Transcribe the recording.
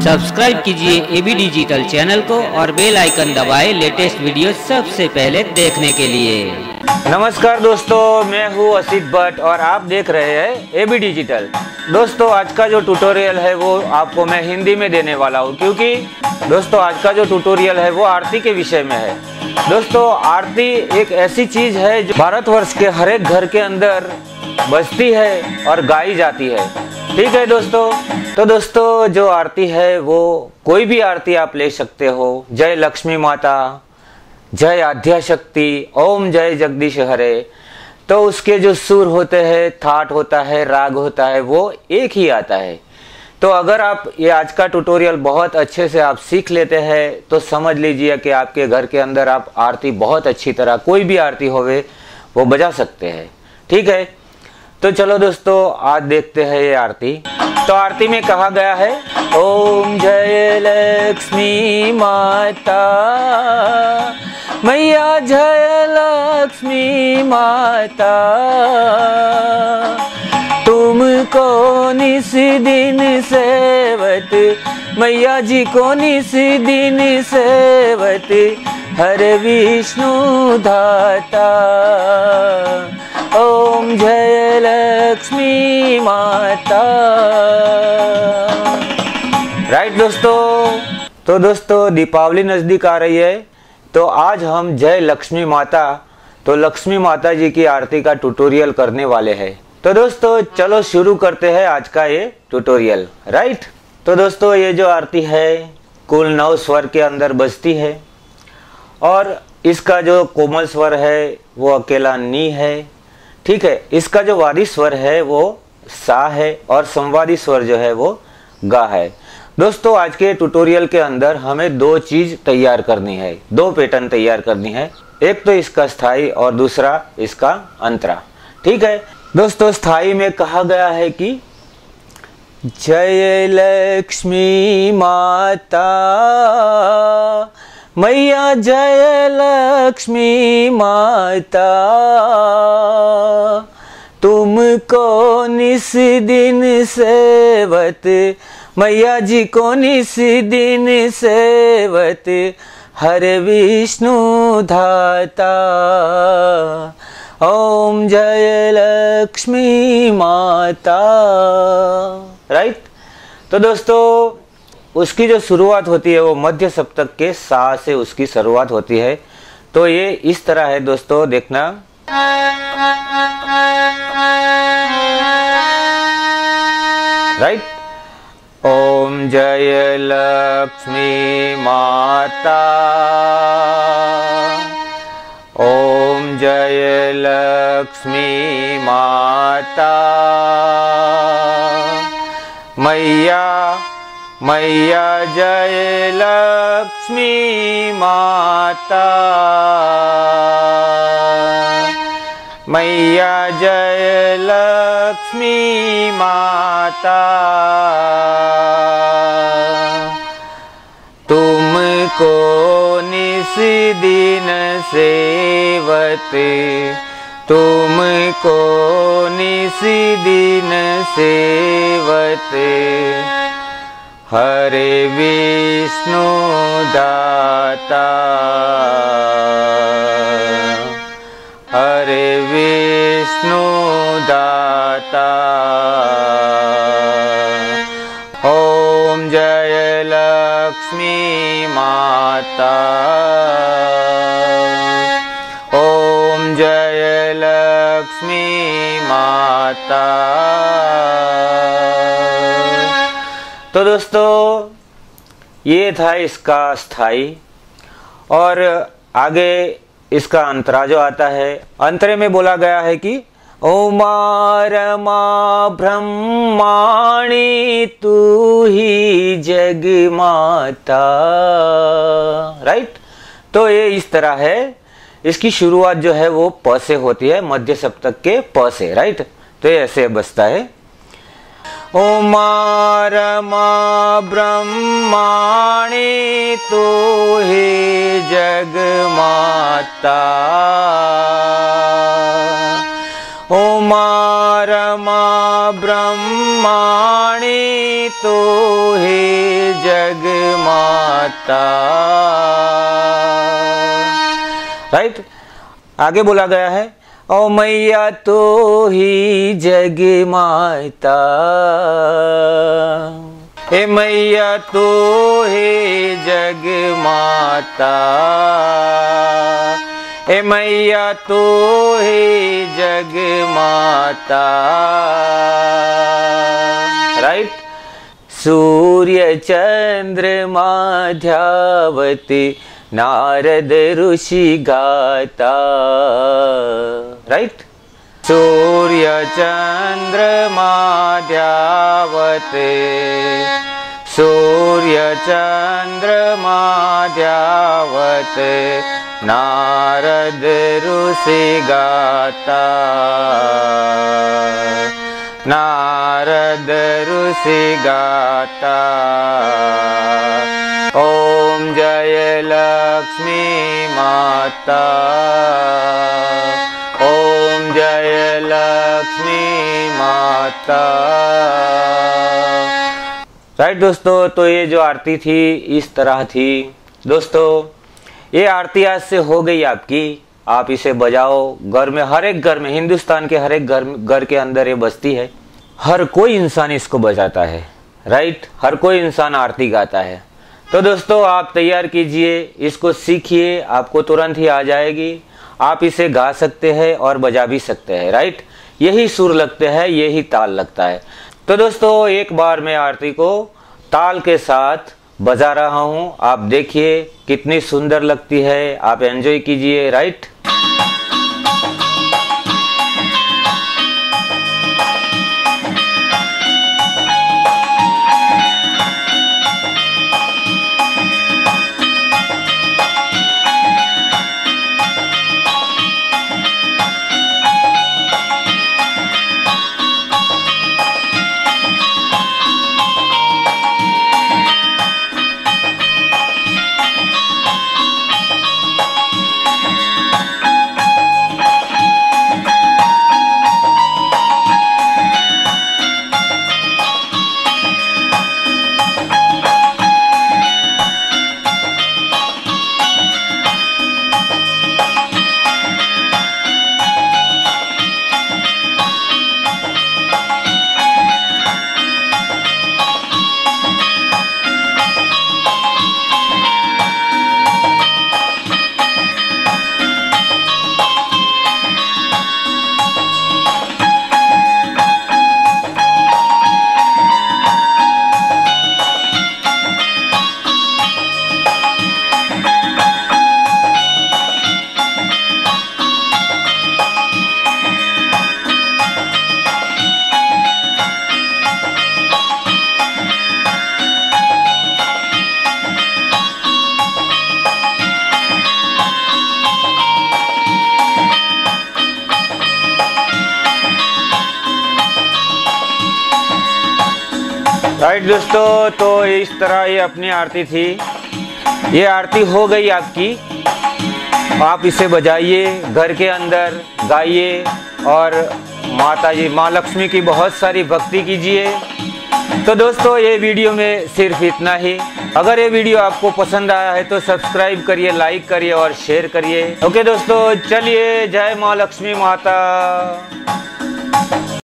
Subscribe कीजिए AB digital channel को और बेल आइकन दबाएं लेटेस्ट वीडियो सबसे पहले देखने के लिए। नमस्कार दोस्तों, मैं हूँ असित भट्ट और आप देख रहे हैं एबी डिजिटल। दोस्तों आज का जो ट्यूटोरियल है वो आपको मैं हिंदी में देने वाला हूँ, क्योंकि दोस्तों आज का जो ट्यूटोरियल है वो आरती के विषय में है। दोस्तों आरती एक ऐसी चीज़ है जो भारतवर्ष के हर एक घर के अंदर बजती है और गाई जाती है। ठीक है दोस्तों, तो दोस्तों जो आरती है वो कोई भी आरती आप ले सकते हो। जय लक्ष्मी माता, जय आद्याशक्ति, ओम जय जगदीश हरे। तो उसके जो सुर होते हैं, थाट होता है, राग होता है, वो एक ही आता है। तो अगर आप ये आज का ट्यूटोरियल बहुत अच्छे से आप सीख लेते हैं तो समझ लीजिए कि आपके घर के अंदर आप आरती बहुत अच्छी तरह कोई भी आरती होवे वो बजा सकते हैं। ठीक है, तो चलो दोस्तों आज देखते हैं ये आरती। तो आरती में कहा गया है ओम जय लक्ष्मी माता, मैया जय लक्ष्मी माता, तुमको निस दिन सेवत, मैया जी को निस दिन सेवत, हर विष्णु धाता, ओम जय लक्ष्मी माता। राइट दोस्तों, तो दोस्तों दीपावली नज़दीक आ रही है, तो आज हम जय लक्ष्मी माता, तो लक्ष्मी माता जी की आरती का ट्यूटोरियल करने वाले हैं। तो दोस्तों चलो शुरू करते हैं आज का ये ट्यूटोरियल। राइट, तो दोस्तों ये जो आरती है कुल 9 स्वर के अंदर बजती है और इसका जो कोमल स्वर है वो अकेला नी है। ठीक है, इसका जो वादी स्वर है वो सा है और संवादी स्वर जो है वो गा है। दोस्तों आज के ट्यूटोरियल के अंदर हमें 2 चीज तैयार करनी है, 2 पैटर्न तैयार करनी है। एक तो इसका स्थाई और दूसरा इसका अंतरा। ठीक है दोस्तों, स्थाई में कहा गया है कि जय लक्ष्मी माता, मैया जय लक्ष्मी माता, तुमको निस दिन सेवत, मैया जी को निस दिन सेवत, हर विष्णु धाता, ओम जय लक्ष्मी माता। राइट, तो दोस्तों उसकी जो शुरुआत होती है वो मध्य सप्तक के सा से उसकी शुरुआत होती है। तो ये इस तरह है दोस्तों, देखना। राइट, ओम जय लक्ष्मी माता, ओम जय लक्ष्मी माता, मैया मैया जय लक्ष्मी माता, मैया जय लक्ष्मी माता, तुमको निस दिन सेवत, तुमको निस दिन सेवत, हरे विष्णु दाता, हरे विष्णु दाता, ओम जय लक्ष्मी माता, ओम जय लक्ष्मी माता। तो दोस्तों ये था इसका स्थाई और आगे इसका अंतरा जो आता है। अंतरे में बोला गया है कि ओमा रमा ब्रह्माणी तू ही जग माता। राइट, तो ये इस तरह है। इसकी शुरुआत जो है वो प से होती है, मध्य सप्तक के प से। राइट, तो ये ऐसे बजता है। ओमा रमा ब्रह्माणी तू ही जग माता, ओमा रमा ब्रह्माणी तू ही जग जग माता। राइट, आगे बोला गया है, ओ मैया तो ही जग माता, ए मैया तो ही जग माता, ए मैया तो ही जग माता। राइट, सूर्य चंद्रमा ध्यावती नारद ऋषि गाता। राइट, सूर्य चंद्रमा ध्यावते, सूर्य चंद्रमा ध्यावते नारद ऋषि गाता, नारद ऋषि गाता। ओम जय लक्ष्मी माता, ओम जय लक्ष्मी माता। राइट दोस्तों, तो ये जो आरती थी इस तरह थी। दोस्तों ये आरती आज से हो गई आपकी, आप इसे बजाओ घर में, हर एक घर में, हिंदुस्तान के हर एक घर के अंदर ये बजती है। हर कोई इंसान इसको बजाता है। राइट, हर कोई इंसान आरती गाता है। तो दोस्तों आप तैयार कीजिए, इसको सीखिए, आपको तुरंत ही आ जाएगी। आप इसे गा सकते हैं और बजा भी सकते हैं। राइट, यही सुर लगते हैं, यही ताल लगता है। तो दोस्तों एक बार मैं आरती को ताल के साथ बजा रहा हूं, आप देखिए कितनी सुंदर लगती है, आप एंजॉय कीजिए। राइट, राइट दोस्तों, तो इस तरह ये अपनी आरती थी। ये आरती हो गई आपकी, आप इसे बजाइए, घर के अंदर गाइए और माता जी माँ लक्ष्मी की बहुत सारी भक्ति कीजिए। तो दोस्तों ये वीडियो में सिर्फ इतना ही। अगर ये वीडियो आपको पसंद आया है तो सब्सक्राइब करिए, लाइक करिए और शेयर करिए। ओके दोस्तों, चलिए, जय माँ लक्ष्मी माता।